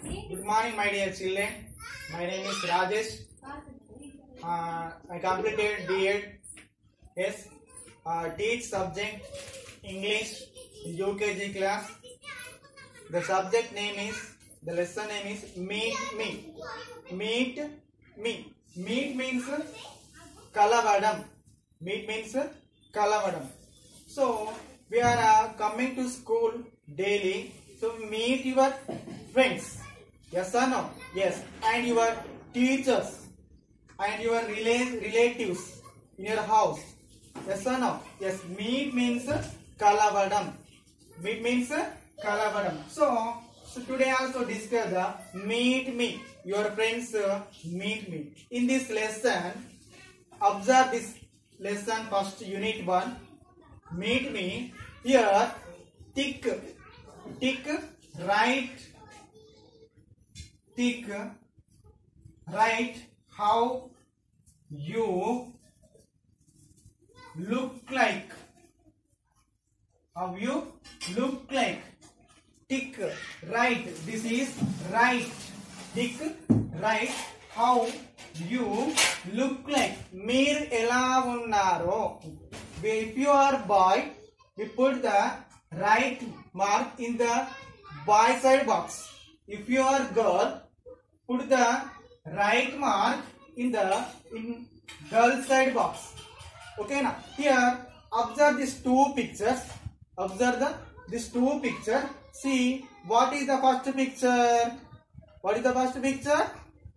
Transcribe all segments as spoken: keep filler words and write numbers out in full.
Good morning, my dear children. My name is Rajesh. Uh, I completed D Ed. Yes. Uh, teach subject English U K G class. The subject name is, the lesson name is Meet Me. Meet Me. Meet means Kalavadam. Meet means Kalavadam. So we are uh, coming to school daily. So meet your friends. Yes or no? Yes. And your teachers and your rela relatives in your house. Yes or no? Yes. Meet means Kalavadam. Meet means Kalavadam. So, so today also discuss the meet me. Your friends uh, meet me. In this lesson, observe this lesson first unit one. Meet me. Here, tick, tick, right, tick, right. How you look like. How you look like. Tick, right. This is right. Tick, right. How you look like. Meer ela unnaro. If you are boy, we put the right mark in the boy side box. If you are girl, put the right mark in the in girl side box. Okay, now here observe these two pictures. Observe the these two pictures. See what is the first picture. What is the first picture?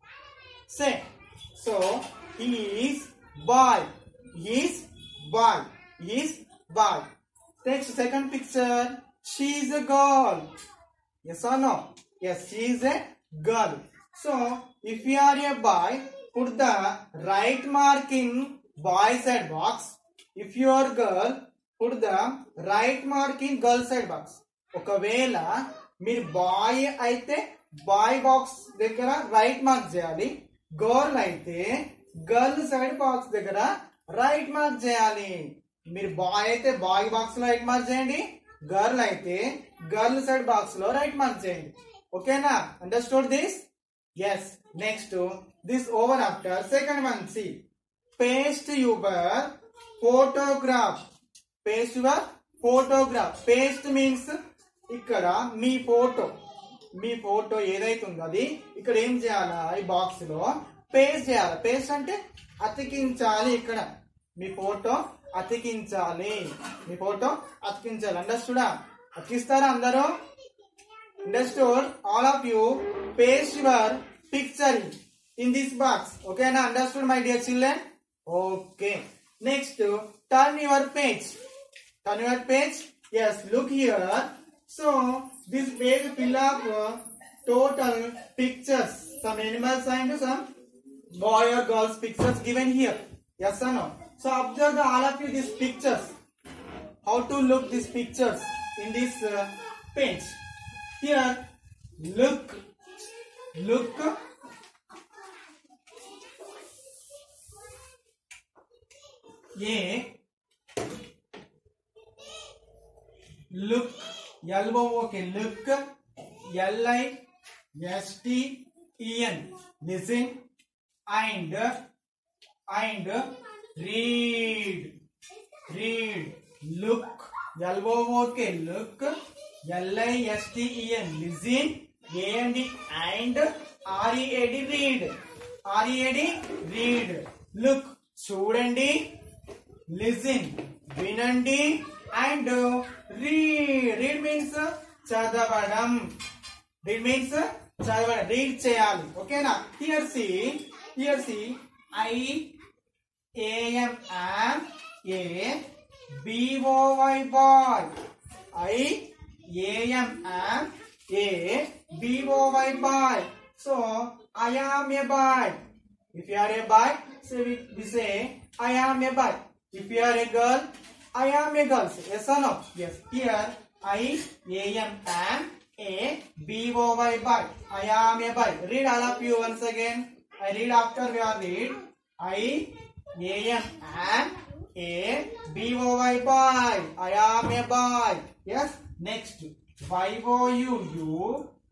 Say. So he is boy. He is boy. He is boy. Next second picture. She is a girl. Yes or no? Yes, she is a girl. So if you are a boy, put the right mark in boy side box. If you are girl, put the right mark in girl side box. ఒకవేళ మీరు boy అయితే boy box దగ్గర right mark చేయాలి. Girl అయితే girl side box దగ్గర right mark చేయాలి. మీరు boy అయితే బాయ్ బాక్స్ లో రైట్ మార్క్ చేయండి. గర్ల్ అయితే గర్ల్ సైడ్ బాక్స్ లో రైట్ మార్క్ చేయండి. ఓకేనా? Understood this? Yes. Next this over after second one. See paste your photograph. Paste your photograph. Paste means ఇక్కడ మీ ఫోటో మీ ఫోటో ఏదైతే ఉందో అది ఇక్కడ ఏం చేయాలా? ఈ బాక్స్ లో పేస్ట్ చేయాలి. పేస్ట్ అంటే అతికించాలి. ఇక్కడ మీ ఫోటో అతికించాలి. మీ ఫోటో అతికించాలి. అండర్స్టూడా? అతికిస్తారా అందరూ? Understood? All of you paste your picture in this box. ఓకేనా? Understood my dear children? Okay. Next turn your page. Turn your page. Yes, look here. So this page fill up uh, total pictures. Some animals and some boy or girls pictures given here. Yes or no? So observe the, all of you these pictures. How to look these pictures in this uh, page. Here, look, look. Yeah. Look, L O O K, look, L I S T E N, listen, and, and, read, read, look, L O O K, look, L I S T E N, listen, A and D, and, R E A D, read, R E A D, read, look, చూడండి, listen, వినండి, and uh, read. Read means చదవడం. Read means చదవడం. Read చేయాలి. ఓకేనా? Here see, here see, I am am a B O Y boy. I am am a B O Y boy. So I am a boy. If you are a boy, so we, we say I am a boy. If you are a girl, I am a girl. Yes or no? Yes. Here I am am a B O Y boy. I am a boy. Read all of you once again. I read after we are read. I am am a B O Y boy. I am a boy. Yes. Next. Y O U U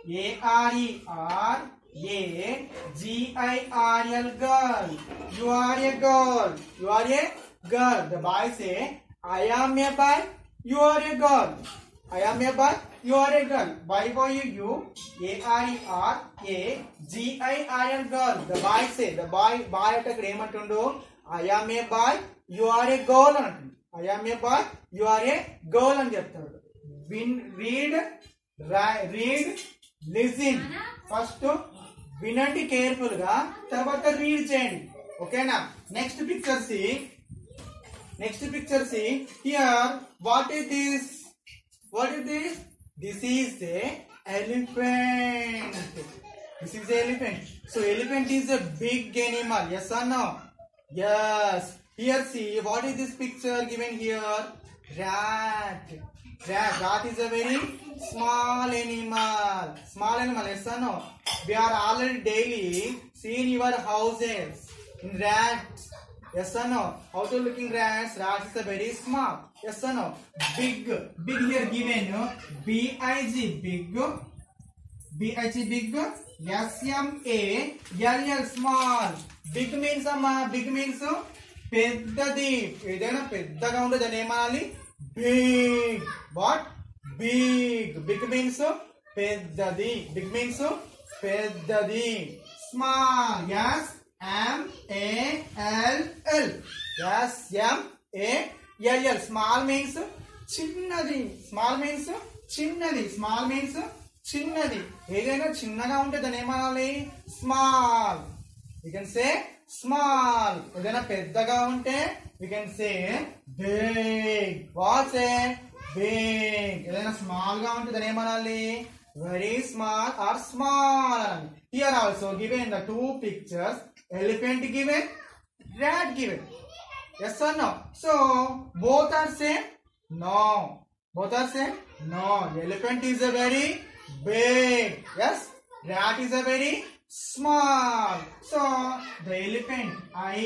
A R E R A G I R L, girl. You are a girl. You are a girl. The boy say, I am a boy. You are a girl. I am a boy. You are a girl. Y O U U A R E R A G I R L, girl. The boy say, the boy boy at a creamantundu. I am a boy. You are a girl. I am a boy. You are a girl అని చెప్తాడు. Read, read, listen. First వినండి careful గా, తర్వాత read చేయండి. ఓకేనా? Next picture see next picture see here. What is this? What is this? This is a elephant. This is elephant. So elephant is a big animal. yes or no? Yes. Here see, what is this picture given here? Rat. Rat. Rat is a very small animal. Small animal, yes or no? We are already daily seeing your houses in rats. Yes or no? How to looking rats? Rats is a very small. Yes or no? Big. Big here given. B I G. Big. B I G big. S M A L L small. Big means amma. Big means పెద్దది. ఏదైనా పెద్దగా ఉంటే దాన్ని ఏమనాలి? Big. What? Big. Big means పెద్దది. Big means పెద్దది. Small. S M A L L. S M A L L. Small means చిన్నది. Small means చిన్నది. స్మాల్ మీన్స్ చిన్నది. ఏదైనా చిన్నగా ఉంటే దాన్ని ఏమనాలి? Small. You can say small. ఏదైనా పెద్దగా ఉంటే we can say big. What say? Big. ఏదైనా స్మాల్ గా ఉంటే దాన్ని ఏమనాలి? very small or small. Here also given the two pictures, elephant given, rat given. Yes or no? So both are same? No. Both are same? No. Elephant is a very big. Yes. Rat is a very small. So the elephant, I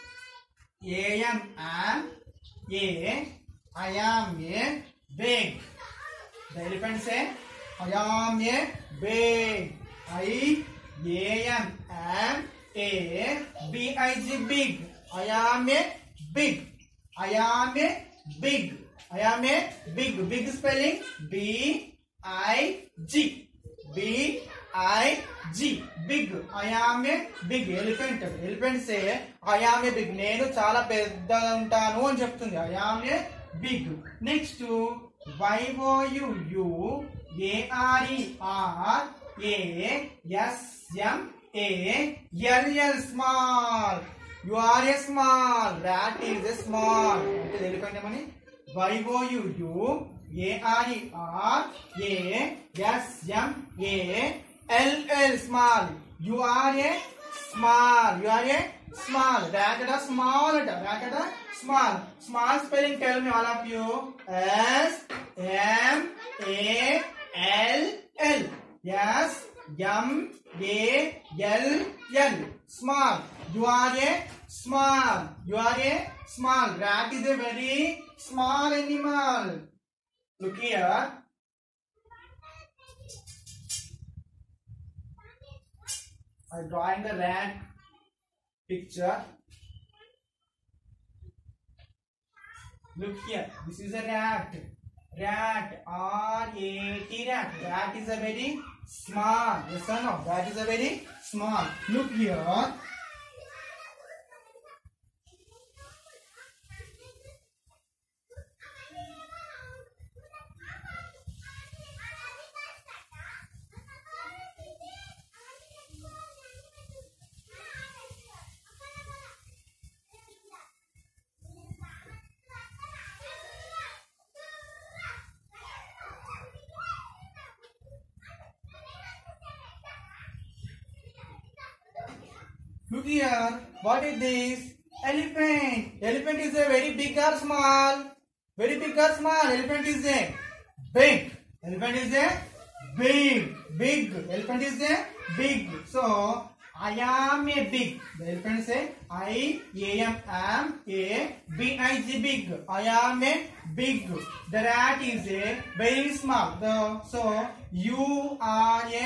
A M am a I am a big. The elephant say, I am a big. I A M am a B I G big. I am a big. I am a big. I am a big. Big spelling B I G. B I G. Big. I am a big. Elephant. Elephant say, I am a big. నేను చాలా పెద్దగా ఉంటాను అని చెప్తుంది. I am a big. Next Y O U U A R E R A S M A L L small. You are a small. Rat is a small. అంటే elephant ఏమని? Y O U U A R E R A S M A L L small. You are a small. You are a small. Rat is small. Rat is small. Small spelling, tell me all of you. S M A L L. Yes. M A L L. Small. You are a small. You are a small. Rat is a very small animal. Look here. I drawing the rat picture. Look here. This is a rat. Rat. R A T. Rat. Rat is a very small. Yes or no? Rat is a very small. Look here. Look here. What is this? Elephant. Elephant is a very big or small? Very big or small? Elephant is a big. Elephant is a big. Big. Elephant is a big. So I am a big. The elephant say I am am a B I G big. I am a big. The rat is a very small. The, so you are a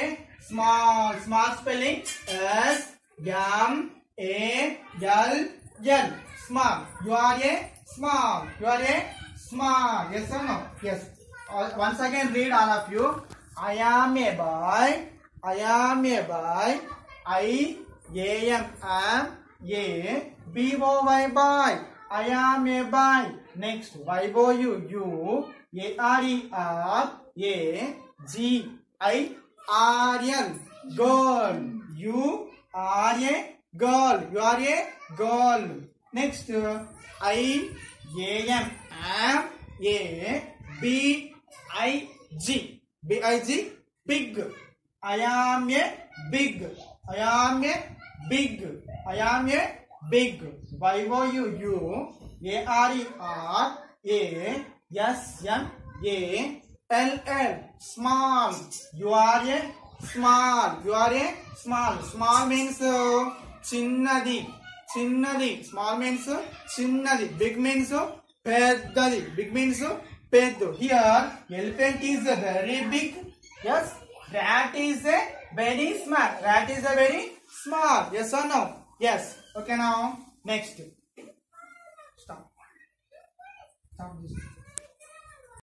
Small. Small spelling S M A L L. Small. You are a small. You are a small. Yes or no? Yes. Uh, once again read all of you. I am a boy. I am a boy. I A M am a B O Y boy. I am a boy. Next. Y O U U A R E R A G I R L. Girl. You are a girl. You are a girl. Next. I A M am a B I G. B I G. Big. I am a big. I am a big. I am a big. Y O U U A R E R A S M A L L. Small. You are a small. You are a small. Small means uh, chinnadi. Chinnadi. Small means uh, chinnadi. Big means uh, peddadi. Big means uh, peddu. Here, elephant is uh, very big. Yes. Rat is a very small. Rat is a very small. Yes or no? Yes. Okay now. Next. Stop. Stop this.